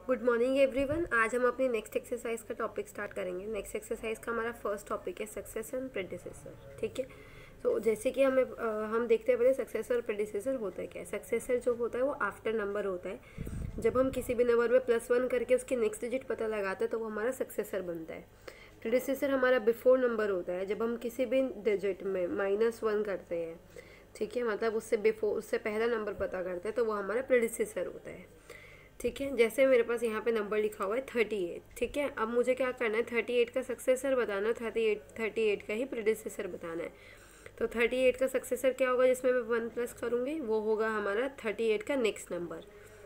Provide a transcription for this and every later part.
Good morning everyone. आज हम अपनी नेक्स्ट एक्सरसाइज का टॉपिक स्टार्ट करेंगे। नेक्स्ट एक्सरसाइज का हमारा फर्स्ट टॉपिक है सक्सेसर एंड प्रेडिसेसर। ठीक है, तो जैसे कि हम देखते हैं पहले सक्सेसर और प्रेडिसेसर होता है क्या है। सक्सेसर जो होता है वो आफ्टर नंबर होता है। जब हम किसी भी नंबर में +1 करके उसकी नेक्स्ट डिजिट पता लगाते हैं तो वो हमारा सक्सेसर बनता है। प्रेडिसेसर हमारा बिफोर नंबर होता है। जब हम किसी भी डिजिट में -1 करते हैं, ठीक है, मतलब उससे पहला नंबर पता करते हैं तो वो हमारा प्रेडिसेसर होता है। ठीक है, जैसे मेरे पास यहाँ पे नंबर लिखा हुआ है 38। ठीक है, अब मुझे क्या करना है, 38 का सक्सेसर बताना है, 38 का ही प्रेडिसेसर बताना है। तो 38 का सक्सेसर क्या होगा जिसमें मैं 1 प्लस करूँगी, वो होगा हमारा 38 का नेक्स्ट नंबर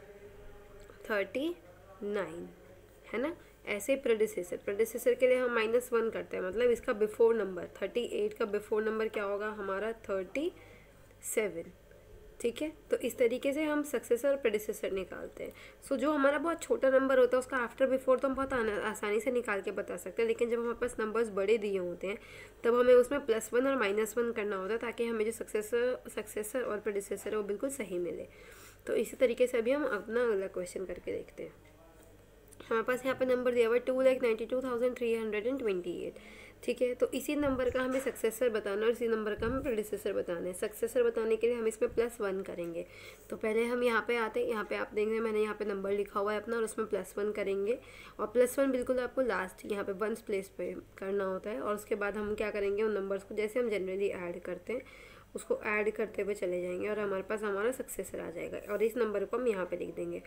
39, है ना। ऐसे प्रेडिसेसर के लिए हम -1 करते हैं, मतलब इसका बिफोर नंबर 38 का बिफोर नंबर क्या होगा हमारा 37। ठीक है, तो इस तरीके से हम सक्सेसर और प्रेडिसेसर निकालते हैं। सो जो हमारा बहुत छोटा नंबर होता है उसका आफ्टर बिफोर तो हम बहुत आसानी से निकाल के बता सकते हैं, लेकिन जब हमारे पास नंबर्स बड़े दिए होते हैं तब हमें उसमें +1 और -1 करना होता है ताकि हमें जो सक्सेसर और प्रेडिसेसर है वो बिल्कुल सही मिले। तो इसी तरीके से अभी हम अपना अगला क्वेश्चन करके देखते हैं। हमारे पास यहाँ पे नंबर दिया हुआ है 2,92,328। ठीक है, तो इसी नंबर का हमें सक्सेसर बताना और इसी नंबर का हमें प्रेडिसेसर बताना है। सक्सेसर बताने के लिए हम इसमें +1 करेंगे। तो पहले हम यहाँ पे आते हैं, यहाँ पे आप देख रहे हैं मैंने यहाँ पे नंबर लिखा हुआ है अपना और उसमें +1 करेंगे। और +1 बिल्कुल आपको लास्ट यहाँ पे 1 प्लेस पे करना होता है। और उसके बाद हम क्या करेंगे, उन नंबर्स को जैसे हम जनरली ऐड करते हैं उसको ऐड करते हुए चले जाएंगे और हमारे पास हमारा सक्सेसर आ जाएगा। और इस नंबर को हम यहाँ पे लिख देंगे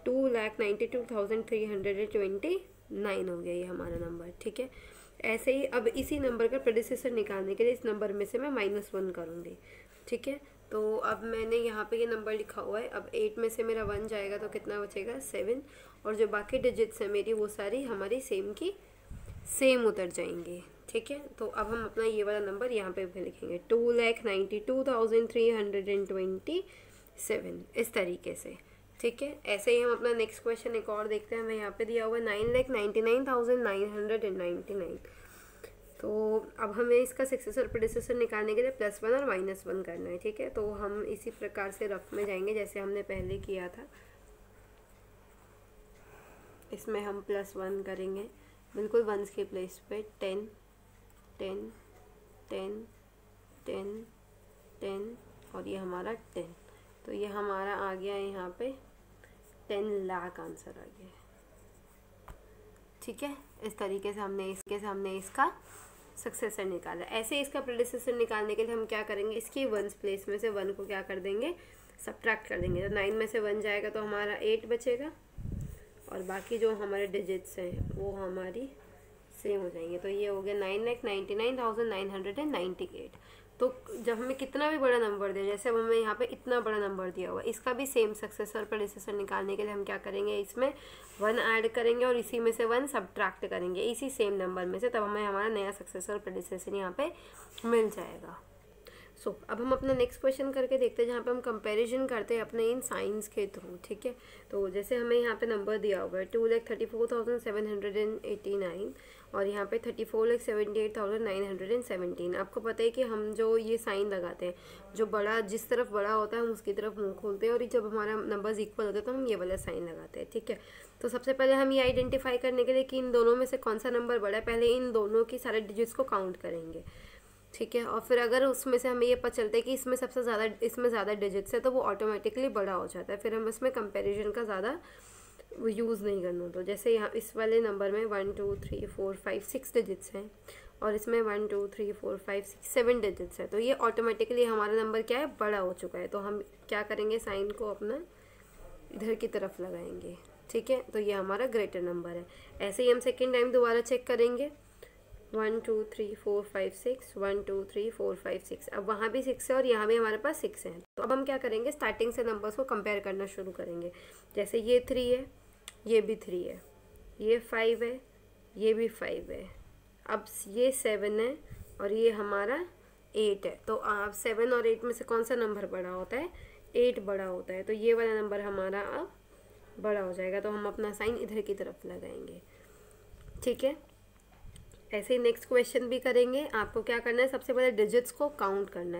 2,92,329 हो गया ये हमारा नंबर। ठीक है, ऐसे ही अब इसी नंबर का प्रेडिसेसर निकालने के लिए इस नंबर में से मैं -1 करूँगी। ठीक है, तो अब मैंने यहाँ पे ये नंबर लिखा हुआ है। अब 8 में से मेरा 1 जाएगा तो कितना बचेगा 7। और जो बाकी डिजिट्स हैं मेरी वो सारी हमारी सेम की सेम उतर जाएंगे। ठीक है, तो अब हम अपना ये वाला नंबर यहाँ पे भी लिखेंगे 2,92,327 इस तरीके से। ठीक है, ऐसे ही हम अपना नेक्स्ट क्वेश्चन एक और देखते हैं। हमें यहाँ पे दिया हुआ है 9,99,999। तो अब हमें इसका सक्सेसर प्रेडिसेसर निकालने के लिए +1 और -1 करना है। ठीक है, तो हम इसी प्रकार से रफ में जाएंगे जैसे हमने पहले किया था। इसमें हम +1 करेंगे बिल्कुल वंस के प्लेस पे 10 10 10 10 10 और ये हमारा 10। तो ये हमारा आ गया है यहाँ पे 10 लाख आंसर आ गया है। ठीक है, इस तरीके से हमने इसका सक्सेसर निकाला। ऐसे इसका प्रेडिसेसर निकालने के लिए हम क्या करेंगे, इसकी 1 प्लेस में से 1 को क्या कर देंगे, सब्ट्रैक्ट कर देंगे। तो 9 में से 1 जाएगा तो हमारा 8 बचेगा और बाकी जो हमारे डिजिट्स हैं वो हमारी सेम हो जाएंगे। तो ये हो गया 9,99,998। तो जब हमें कितना भी बड़ा नंबर दिया, जैसे अब हमें यहाँ पे इतना बड़ा नंबर दिया हुआ है, इसका भी सेम सक्सेसर प्रेडिसेसर निकालने के लिए हम क्या करेंगे, इसमें 1 ऐड करेंगे और इसी में से 1 सब्ट्रैक्ट करेंगे इसी सेम नंबर में से, तब हमें हमारा नया सक्सेसर प्रेडिसेसर यहाँ पे मिल जाएगा। अब हम अपना नेक्स्ट क्वेश्चन करके देखते हैं जहाँ पे हम कंपैरिजन करते हैं अपने इन साइंस के थ्रू। ठीक है, तो जैसे हमें यहाँ पे नंबर दिया हुआ है 2,34,789 और यहाँ पे 34,78,917। आपको पता है कि हम जो ये साइन लगाते हैं, जो बड़ा जिस तरफ बड़ा होता है हम उसकी तरफ मुंह खोलते हैं, और जब हमारा नंबर्स इक्वल होते हैं तो हम ये वाला साइन लगाते हैं। ठीक है, तो सबसे पहले हम ये आइडेंटिफाई करने के लिए कि इन दोनों में से कौन सा नंबर बड़ा है, पहले इन दोनों की सारे डिजिट्स को काउंट करेंगे। ठीक है, और फिर अगर उसमें से हमें ये पता चलता है कि इसमें ज़्यादा डिजिट्स है तो वो ऑटोमेटिकली बड़ा हो जाता है, फिर हम इसमें कंपैरिजन का ज़्यादा यूज़ नहीं करना। तो जैसे यहाँ इस वाले नंबर में 1 2 3 4 5 6 डिजिट्स हैं और इसमें 1 2 3 4 5 6 7 डिजिट्स है, तो ये ऑटोमेटिकली हमारा नंबर क्या है, बड़ा हो चुका है। तो हम क्या करेंगे, साइन को अपना इधर की तरफ लगाएंगे। ठीक है, तो ये हमारा ग्रेटर नंबर है। ऐसे ही हम सेकेंड टाइम दोबारा चेक करेंगे 1 2 3 4 5 6 1 2 3 4 5 6। अब वहाँ भी 6 है और यहाँ भी हमारे पास 6 है। तो अब हम क्या करेंगे, स्टार्टिंग से नंबर्स को कंपेयर करना शुरू करेंगे। जैसे ये 3 है, ये भी 3 है, ये 5 है, ये भी 5 है, अब ये 7 है और ये हमारा 8 है। तो आप 7 और 8 में से कौन सा नंबर बड़ा होता है, 8 बड़ा होता है। तो ये वाला नंबर हमारा अब बड़ा हो जाएगा, तो हम अपना साइन इधर की तरफ लगाएंगे। ठीक है, ऐसे ही नेक्स्ट क्वेश्चन भी करेंगे। आपको क्या करना है, सबसे पहले डिजिट्स को काउंट करना है।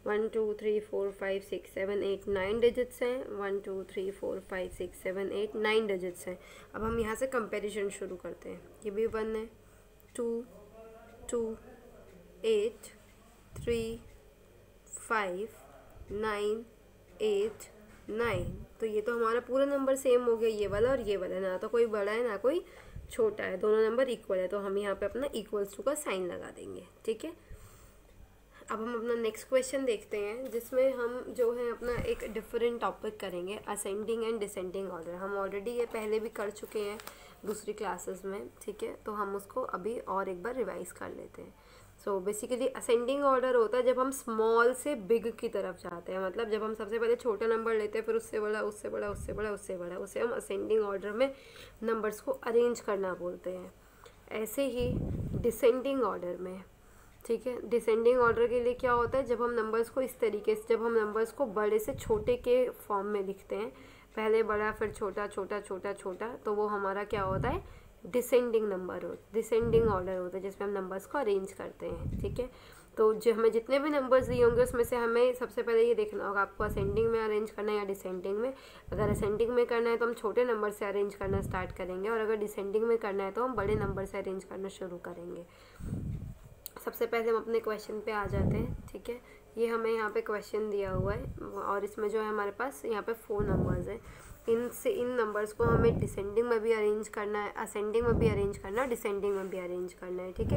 1 2 3 4 5 6 7 8 9 डिजिट्स हैं। 1 2 3 4 5 6 7 8 9 डिजिट्स हैं। अब हम यहाँ से कंपैरिजन शुरू करते हैं। ये भी 1 है, 2 2 8 3 5 9 8 9। तो ये तो हमारा पूरा नंबर सेम हो गया, ये वाला और ये वाला, ना तो कोई बड़ा है ना कोई छोटा है, दोनों नंबर इक्वल है। तो हम यहाँ पे अपना इक्वल्स टू का साइन लगा देंगे। ठीक है, अब हम अपना नेक्स्ट क्वेश्चन देखते हैं, जिसमें हम जो है अपना एक डिफरेंट टॉपिक करेंगे, असेंडिंग एंड डिसेंडिंग ऑर्डर। हम ऑलरेडी ये पहले भी कर चुके हैं दूसरी क्लासेस में। ठीक है, तो हम उसको अभी और एक बार रिवाइज कर लेते हैं। सो बेसिकली असेंडिंग ऑर्डर होता है जब हम स्मॉल से बिग की तरफ जाते हैं, मतलब जब हम सबसे पहले छोटा नंबर लेते हैं, फिर उससे बड़ा, उससे बड़ा, उससे बड़ा, उससे बड़ा, उसे हम असेंडिंग ऑर्डर में नंबर्स को अरेंज करना बोलते हैं। ऐसे ही डिसेंडिंग ऑर्डर में, ठीक है, डिसेंडिंग ऑर्डर के लिए क्या होता है, जब हम नंबर्स को इस तरीके से, जब हम नंबर्स को बड़े से छोटे के फॉर्म में लिखते हैं, पहले बड़ा फिर छोटा, छोटा छोटा छोटा, तो वो हमारा क्या होता है, डिसेंडिंग डिसेंडिंग ऑर्डर होता है, जिसमें हम नंबर्स को अरेंज करते हैं। ठीक है, तो जो हमें जितने भी नंबर्स दिए होंगे उसमें से हमें सबसे पहले ये देखना होगा आपको असेंडिंग में अरेंज करना है या डिसेंडिंग में। अगर असेंडिंग में करना है तो हम छोटे नंबर से अरेंज करना स्टार्ट करेंगे, और अगर डिसेंडिंग में करना है तो हम बड़े नंबर से अरेंज करना शुरू करेंगे। सबसे पहले हम अपने क्वेश्चन पे आ जाते हैं। ठीक है, ये हमें यहाँ पे क्वेश्चन दिया हुआ है, और इसमें जो है हमारे पास यहाँ पे 4 नंबर्स हैं। इन नंबर्स को हमें डिसेंडिंग में भी अरेंज करना है, असेंडिंग में भी अरेंज करना है, डिसेंडिंग में भी अरेंज करना है। ठीक है,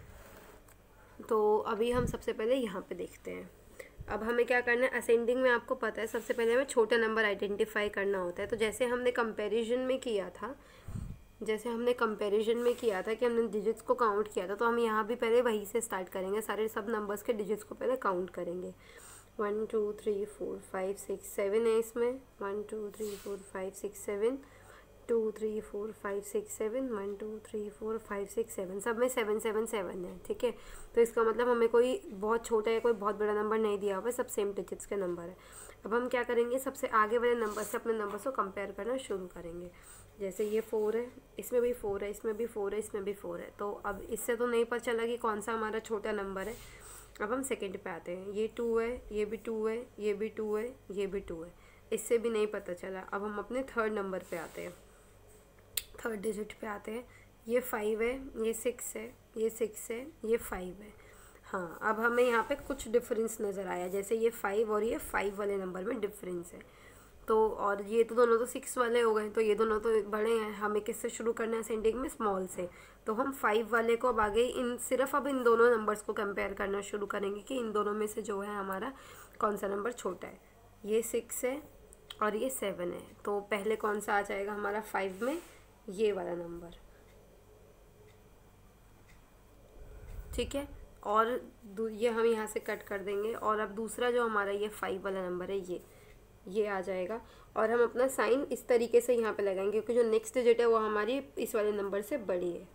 तो अभी हम सबसे पहले यहाँ पे देखते हैं। अब हमें क्या करना है, असेंडिंग में आपको पता है सबसे पहले हमें छोटा नंबर आइडेंटिफाई करना होता है। तो जैसे हमने कंपैरिजन में किया था, कि हमने डिजिट्स को काउंट किया था, तो हम यहाँ भी पहले वहीं से स्टार्ट करेंगे, सारे सब नंबर्स के डिजिट्स को पहले काउंट करेंगे। 1 2 3 4 5 6 7 है इसमें, 1 2 3 4 5 6 7, 2 3 4 5 6 7, 1 2 3 4 5 6 7, सब में 7 7 7 है। ठीक है, तो इसका मतलब हमें कोई बहुत छोटा या कोई बहुत बड़ा नंबर नहीं दिया हुआ है, सब सेम डिजिट्स के नंबर है। अब हम क्या करेंगे, सबसे आगे वाले नंबर से अपने नंबर्स को कंपेयर करना शुरू करेंगे। जैसे ये 4 है, इसमें भी 4 है, इसमें भी 4 है, इसमें भी 4 है, तो अब इससे तो नहीं पता चला कि कौन सा हमारा छोटा नंबर है। अब हम सेकंड पे आते हैं, ये 2 है, ये भी 2 है, ये भी 2 है, ये भी 2 है, इससे भी नहीं पता चला। अब हम अपने थर्ड नंबर पे आते हैं, थर्ड डिजिट पे आते हैं, ये 5 है, ये 6 है, ये 6 है, ये 5 है। हाँ, अब हमें यहाँ पे कुछ डिफरेंस नज़र आया, जैसे ये 5 और ये 5 वाले नंबर में डिफरेंस है। तो और ये तो दोनों तो 6 वाले हो गए, तो ये दोनों तो बड़े हैं। हमें किससे शुरू करना है, असेंडिंग में स्मॉल से, तो हम 5 वाले को अब आगे सिर्फ अब इन दोनों नंबर्स को कंपेयर करना शुरू करेंगे कि इन दोनों में से जो है हमारा कौन सा नंबर छोटा है। ये 6 है और ये 7 है, तो पहले कौन सा आ जाएगा हमारा 5 में, ये वाला नंबर। ठीक है, और ये हम यहाँ से कट कर देंगे, और अब दूसरा जो हमारा ये 5 वाला नंबर है, ये आ जाएगा, और हम अपना साइन इस तरीके से यहाँ पे लगाएंगे, क्योंकि जो नेक्स्ट डिजिट है वो हमारी इस वाले नंबर से बड़ी है।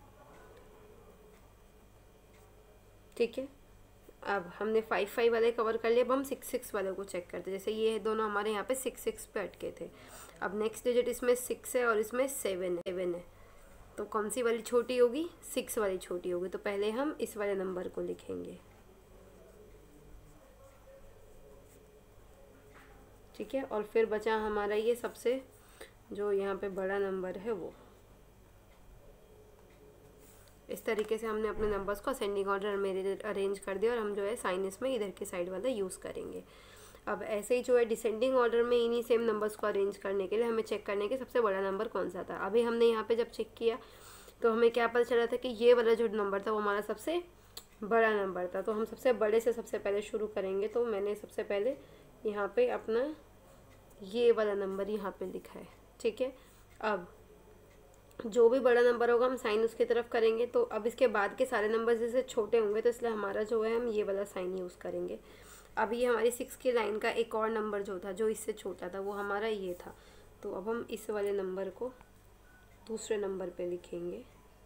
ठीक है, अब हमने 5 5 वाले कवर कर लिए, अब हम 6 6 वाले को चेक करते हैं। जैसे ये दोनों हमारे यहाँ पे 6 6 पे अटके थे। अब नेक्स्ट डिजिट इसमें 6 है और इसमें 7 है, तो कौन सी वाली छोटी होगी, 6 वाली छोटी होगी, तो पहले हम इस वाले नंबर को लिखेंगे। ठीक है, और फिर बचा हमारा ये सबसे जो यहाँ पे बड़ा नंबर है वो। इस तरीके से हमने अपने नंबर्स को असेंडिंग ऑर्डर में अरेंज कर दिया, और हम जो है साइन इसमें इधर के साइड वाला यूज़ करेंगे। अब ऐसे ही जो है डिसेंडिंग ऑर्डर में इन्हीं सेम नंबर्स को अरेंज करने के लिए हमें चेक करने के सबसे बड़ा नंबर कौन सा था। अभी हमने यहाँ पे जब चेक किया तो हमें क्या पता चला था कि ये वाला जो नंबर था वो हमारा सबसे बड़ा नंबर था। तो हम सबसे बड़े से सबसे पहले शुरू करेंगे, तो मैंने सबसे पहले यहाँ पे अपना ये वाला नंबर यहाँ पे लिखा है। ठीक है, अब जो भी बड़ा नंबर होगा हम साइन उसकी तरफ करेंगे। तो अब इसके बाद के सारे नंबर जैसे छोटे होंगे, तो इसलिए हमारा जो है हम ये वाला साइन यूज़ करेंगे। अब ये हमारी 6 की लाइन का एक और नंबर जो था, जो इससे छोटा था, वो हमारा ये था। तो अब हम इस वाले नंबर को दूसरे नंबर पे लिखेंगे।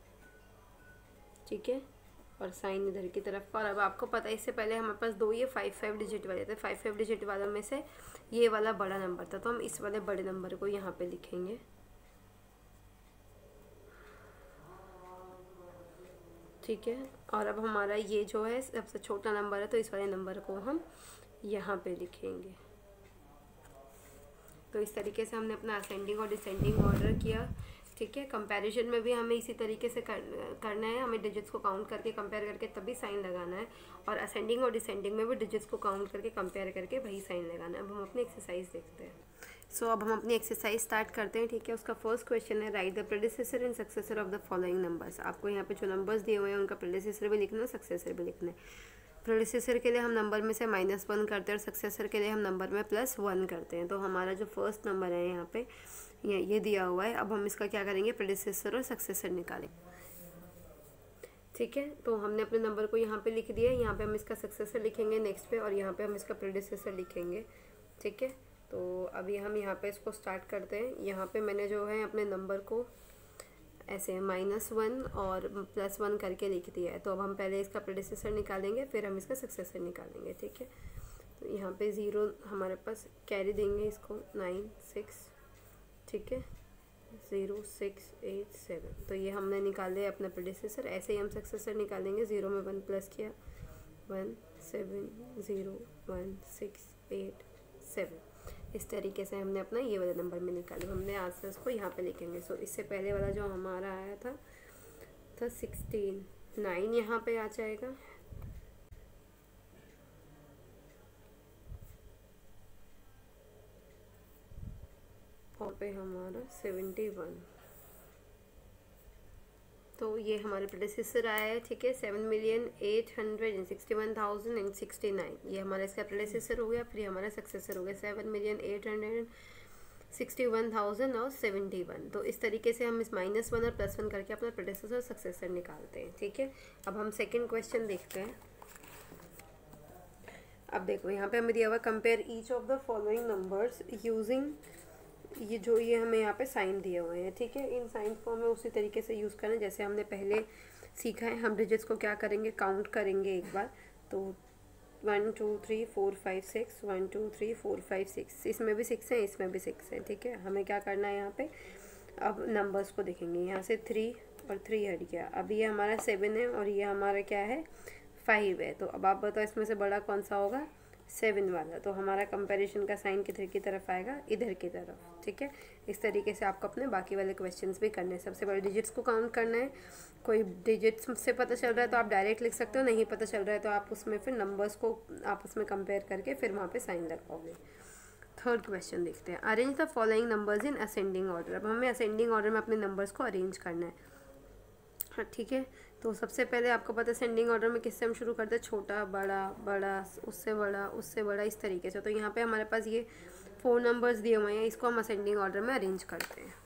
ठीक है, और साइन इधर की तरफ। और अब आपको पता है इससे पहले हमारे पास दो ये 5 5 डिजिट वाले थे, 5 5 डिजिट वालों में से ये वाला बड़ा नंबर था, तो हम इस वाले बड़े नंबर को यहाँ पे लिखेंगे। ठीक है, और अब हमारा ये जो है सबसे छोटा नंबर है, तो इस वाले नंबर को हम यहाँ पे लिखेंगे। तो इस तरीके से हमने अपना असेंडिंग और डिसेंडिंग ऑर्डर किया। ठीक है, कंपैरिजन में भी हमें इसी तरीके से करना है, हमें डिजिट्स को काउंट करके कंपेयर करके तभी साइन लगाना है, और असेंडिंग और डिसेंडिंग में भी डिजिट्स को काउंट करके कंपेयर करके वही साइन लगाना है। अब हम अपनी एक्सरसाइज देखते हैं। अब हम अपनी एक्सरसाइज स्टार्ट करते हैं। ठीक है, उसका फर्स्ट क्वेश्चन है, write the predecessor and successor of the following numbers. आपको यहाँ पे जो नंबर्स दिए हुए हैं उनका प्रेडिसेसर भी लिखना है, सक्सेसर भी लिखना है। प्रेडिसेसर के लिए हम नंबर में से -1 करते हैं और सक्सेसर के लिए हम नंबर में +1 करते हैं। तो हमारा जो फर्स्ट नंबर है यहाँ पे ये दिया हुआ है। अब हम इसका क्या करेंगे, प्रेडिसेसर और सक्सेसर निकालें। ठीक है, तो हमने अपने नंबर को यहाँ पे लिख दिया है। यहाँ पे हम इसका सक्सेसर लिखेंगे नेक्स्ट पे, और यहाँ पे हम इसका प्रेडिसेसर लिखेंगे। ठीक है, तो अभी हम यहाँ पे इसको स्टार्ट करते हैं। यहाँ पे मैंने जो है अपने नंबर को ऐसे -1 और +1 करके लिख दिया है। तो अब हम पहले इसका प्रेडिसेसर निकालेंगे, फिर हम इसका सक्सेसर निकालेंगे। ठीक है, तो यहाँ पे 0 हमारे पास कैरी देंगे इसको 9 6। ठीक है, 0 6 8 7। तो ये हमने निकाले अपना प्रेडिसेसर। ऐसे ही हम सक्सेसर निकालेंगे। 0 में 1 प्लस किया 1 7 0 1 6 8 7। इस तरीके से हमने अपना ये वाला नंबर में निकाला। हमने आंसर्स को यहाँ पे लिखेंगे। इससे पहले वाला जो हमारा आया था 16, 9 यहाँ पे आ जाएगा। और पे हमारा 71। तो ये हमारे प्रेडिसेसर आया है। ठीक है, 7,861,069 ये हमारा इसका प्रेडिसेसर हो गया। फिर हमारा सक्सेसर हो गया 7,861,071। तो इस तरीके से हम इस -1 और +1 करके अपना प्रेडिसेसर और सक्सेसर निकालते हैं। ठीक है, अब हम सेकंड क्वेश्चन देखते हैं। अब देखो यहाँ पे हमें दिया हुआ compare each of the following numbers using, ये हमें यहाँ पे साइन दिए हुए हैं। ठीक है, इन साइंस को हमें उसी तरीके से यूज़ करना है जैसे हमने पहले सीखा है। हम डिजिट्स को क्या करेंगे, काउंट करेंगे एक बार। तो 1 2 3 4 5 6 1 2 3 4 5 6, इसमें भी 6 है, इसमें भी 6 है। ठीक है, हमें क्या करना है यहाँ पे, अब नंबर्स को देखेंगे। यहाँ से 3 और 3 हट गया। अब ये हमारा 7 है और ये हमारा क्या है, 5 है। तो अब आप बताओ इसमें से बड़ा कौन सा होगा, 7 वाला। तो हमारा कंपैरिजन का साइन किधर की तरफ आएगा, इधर की तरफ। ठीक है, इस तरीके से आपको अपने बाकी वाले क्वेश्चंस भी करने हैं। सबसे बड़े डिजिट्स को काउंट करना है। कोई डिजिट्स से पता चल रहा है तो आप डायरेक्ट लिख सकते हो, नहीं पता चल रहा है तो आप उसमें फिर नंबर्स को आपस में कंपेयर करके फिर वहाँ पे साइन लगाओगे। थर्ड क्वेश्चन देखते हैं, arrange the following numbers in ascending order. अब हमें असेंडिंग ऑर्डर में अपने नंबर्स को अरेंज करना है। हाँ, ठीक है, तो सबसे पहले आपको पता है असेंडिंग ऑर्डर में किससे हम शुरू करते हैं, छोटा बड़ा बड़ा उससे बड़ा इस तरीके से। तो यहाँ पे हमारे पास ये 4 नंबर्स दिए हुए हैं, इसको हम असेंडिंग ऑर्डर में अरेंज करते हैं।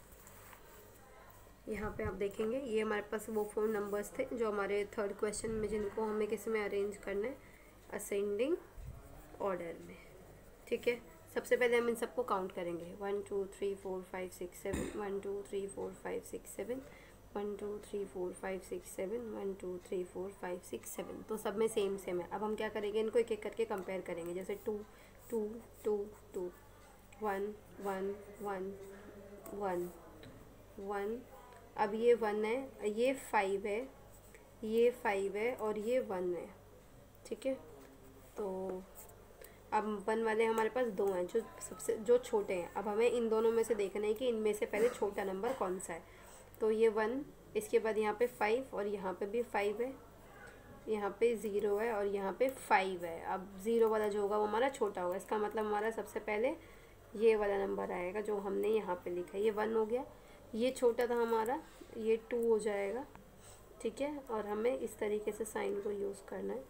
यहाँ पे आप देखेंगे ये हमारे पास वो 4 नंबर्स थे जो हमारे थर्ड क्वेश्चन में, जिनको हमें किस में अरेंज करना है, असेंडिंग ऑर्डर में। ठीक है, सबसे पहले हम इन सबको काउंट करेंगे। 1 2 3 4 5 6 7 1 2 3 4 5 6 7 1 2 3 4 5 6 7 1 2 3 4 5 6 7। तो सब में सेम है। अब हम क्या करेंगे, इनको एक एक करके कंपेयर करेंगे। जैसे 2 2 2 2 1 1 1 1 1। अब ये 1 है, ये 5 है, ये 5 है और ये 1 है। ठीक है, तो अब 1 वाले हमारे पास 2 हैं जो छोटे हैं। अब हमें इन दोनों में से देखना है कि इनमें से पहले छोटा नंबर कौन सा है। तो ये 1, इसके बाद यहाँ पे 5 और यहाँ पे भी 5 है, यहाँ पे 0 है और यहाँ पे 5 है। अब 0 वाला जो होगा वो हमारा छोटा होगा। इसका मतलब हमारा सबसे पहले ये वाला नंबर आएगा जो हमने यहाँ पे लिखा है। ये 1 हो गया, ये छोटा था हमारा, ये 2 हो जाएगा। ठीक है, और हमें इस तरीके से साइन को यूज़ करना है।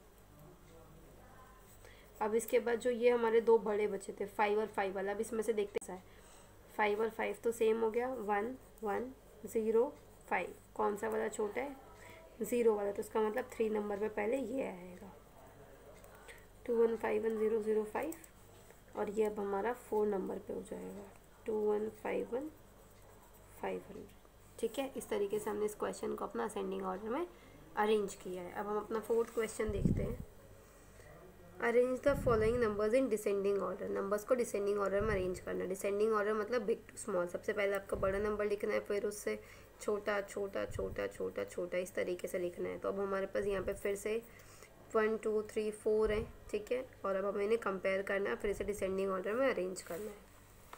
अब इसके बाद जो ये हमारे 2 बड़े बचे थे, 5 और 5 वाला, अब इसमें से देखते हैं 5 और 5 तो सेम हो गया। 1 1 0 5, कौन सा वाला छोटा है, 0 वाला। तो इसका मतलब 3 नंबर पे पहले ये आएगा। 2 1 5 1 0 0 5 और ये अब हमारा 4 नंबर पे हो जाएगा 2 1 5 1 500। ठीक है, इस तरीके से हमने इस क्वेश्चन को अपना असेंडिंग ऑर्डर में अरेंज किया है। अब हम अपना फोर्थ क्वेश्चन देखते हैं। Arrange the following numbers in descending order. Numbers को डिसेंडिंग ऑर्डर में अरेंज करना। डिसेंडिंग ऑर्डर मतलब बिग टू स्मॉल। सबसे पहले आपका बड़ा नंबर लिखना है, फिर उससे छोटा छोटा छोटा छोटा छोटा इस तरीके से लिखना है। तो अब हमारे पास यहाँ पे फिर से 1 2 3 4 है, ठीक है। और अब हमें इन्हें कंपेयर करना है, फिर इसे डिसेंडिंग ऑर्डर में अरेंज करना है।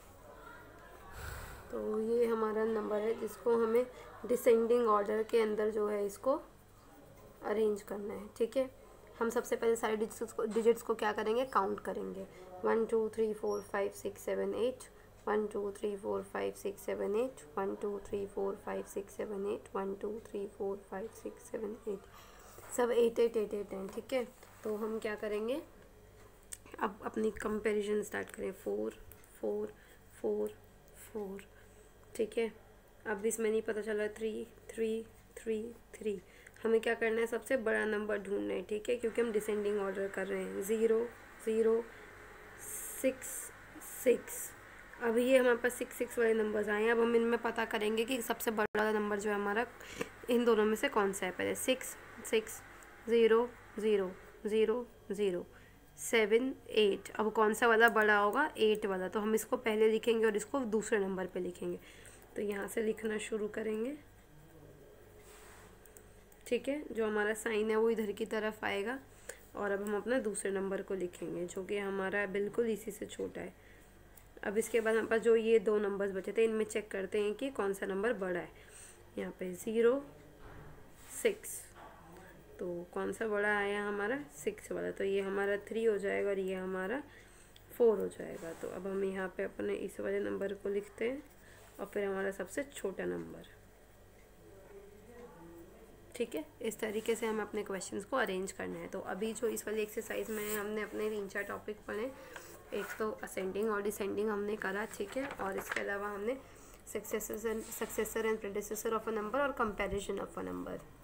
तो ये हमारा नंबर है जिसको हमें डिसेंडिंग ऑर्डर के अंदर जो है इसको अरेंज करना है, ठीक है। हम सबसे पहले सारे डिजिट्स को क्या करेंगे, काउंट करेंगे। 1 2 3 4 5 6 7 8, 1 2 3 4 5 6 7 8, 1 2 3 4 5 6 7 8, 1 2 3 4 5 6 7 8, सब 8 8 8 8 हैं, ठीक है। तो हम क्या करेंगे, अब अपनी कंपैरिजन स्टार्ट करें। 4 4 4 4, ठीक है। अब इसमें नहीं पता चला 3 3 3 3, हमें क्या करना है, सबसे बड़ा नंबर ढूंढना है, ठीक है, क्योंकि हम डिसेंडिंग ऑर्डर कर रहे हैं। 0 0 6 6, अभी ये हमारे पास 6 6 वाले नंबर्स आए हैं। अब हम इनमें पता करेंगे कि सबसे बड़ा नंबर जो है हमारा इन दोनों में से कौन सा है। पहले 6 6 0 0 0 0 7 8, अब कौन सा वाला बड़ा होगा, 8 वाला, तो हम इसको पहले लिखेंगे और इसको दूसरे नंबर पे लिखेंगे। तो यहाँ से लिखना शुरू करेंगे, ठीक है। जो हमारा साइन है वो इधर की तरफ आएगा और अब हम अपना दूसरे नंबर को लिखेंगे जो कि हमारा बिल्कुल इसी से छोटा है। अब इसके बाद हमारे पास जो ये 2 नंबर्स बचे थे, इनमें चेक करते हैं कि कौन सा नंबर बड़ा है। यहाँ पे 0 6, तो कौन सा बड़ा आया हमारा, 6 वाला, तो ये हमारा 3 हो जाएगा और ये हमारा 4 हो जाएगा। तो अब हम यहाँ पे अपने इस वाले नंबर को लिखते हैं और फिर हमारा सबसे छोटा नंबर, ठीक है। इस तरीके से हमें अपने क्वेश्चंस को अरेंज करना है। तो अभी जो इस वाली एक्सरसाइज में हमने अपने 3-4 टॉपिक पढ़े, एक तो असेंडिंग और डिसेंडिंग हमने करा, ठीक है, और इसके अलावा हमने successor and predecessor of a number और कंपैरिजन ऑफ अ नंबर।